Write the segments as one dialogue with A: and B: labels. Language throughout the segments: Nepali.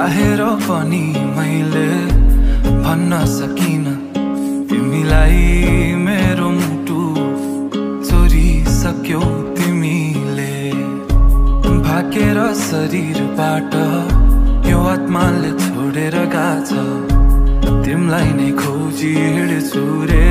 A: चाहेर पनि मैले भन्न सकिन तिमीलाई मेरो मुटु चोरिसक्यौ तिमीले भाकेर शरीरबाट यो आत्माले छोडेर गाछ तिमलाई नै खोजी हिँड्छु रे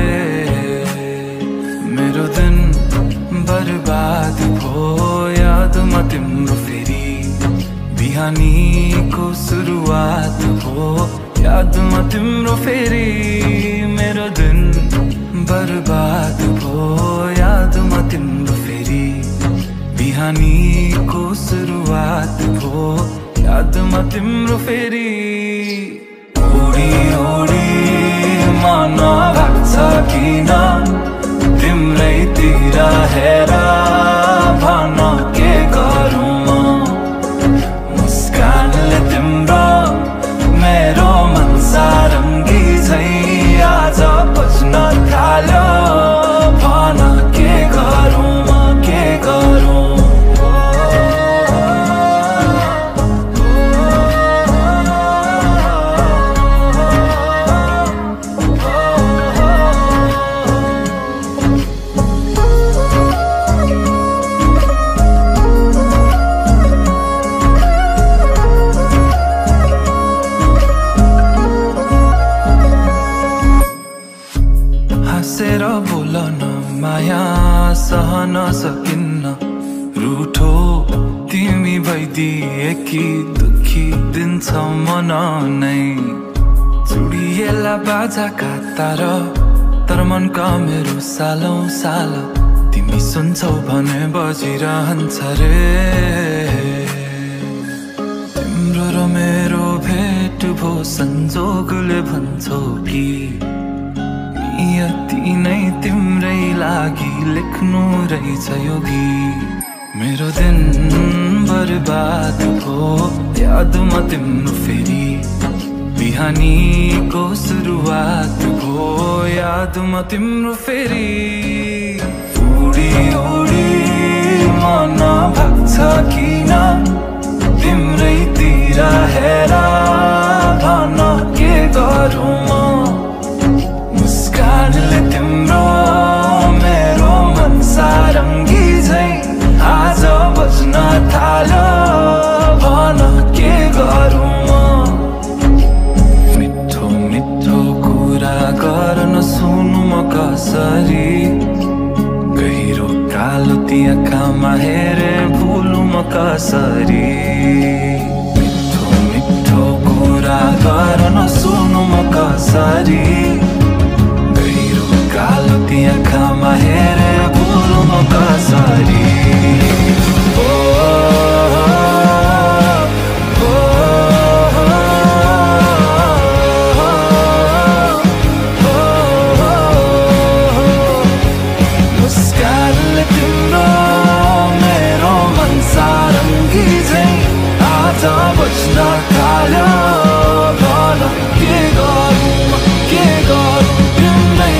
A: मेरो दिन बर्बाद भो यादमा तिम्रो फेरि बिहानीको सुरुवात हो यादमा तिम्रो फेरि मेरो दिन बर्बाद भो यादमा तिम्रो फेरि बिहानीको सुरुवात हो यादमा तिम्रो फेरि ओडी ओडी मन लाग्छ किन तिम्रैतिर हेर भन के गरौँ मुस्कानले तिम्रो मेरो मन सारङ्गी झै आज बज्न थाल्यो भन के गरौँ के गरौँ हाँसेर बोलन माया सहन सकिन्न रूठो तिमी भइदिए कि दुखी दिन्छ मन नै चुडिएला बाजाका तार तर मनका मेरो सालौं साल तिमी सुन्छौ भने बजिरहन्छ रे तिम्रो र मेरो भेट भो संजोगले भन्छौ कि यति नै तिम्रै लागि लेख्नु रहेछ यो गीत मेरो दिन बर्बाद भो यादमा तिम्रो फेरि बिहानीको सुरुवात भो यादमा तिम्रो फेरि उडी उडी मन भाग्छ किन तिम्रैतिर हेर भन के गरौँ मुस्कानले तिम्रो मेरो मन सारङ्गी झै आज बज्न थाल्यो भन के गरौँ मिठो मिठो कुरा गर्न सुनु म कसरी गहिरो कालो ती आँखामा हेरे भुलु म कसरी मिठो मिठो कुरा गर्न सुनु म कसरी कालो ती आँखामा हेरे भुलु म कसरी मुस्कानले तिम्रो मेरो मन सारङ्गी झै आज बज्न थाल्यो भन के गरौँ के गरौँ तिम्रै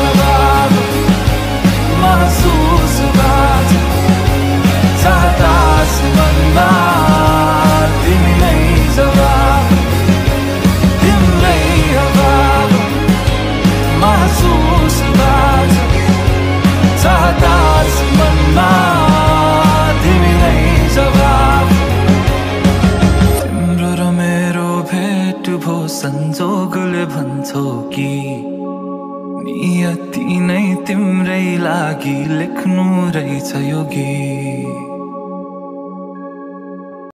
A: महसुस बाज चाहतास मनमा तिमी नै जवाब तिम्रै अभाव महसुस बाज चाहतास मनमा तिमी नै जवाब तिम्रो र मेरो भेट भो संजोगले भन्छौ कि नियति नै तिम्रै लागि लेख्नु रहेछ यो गीत।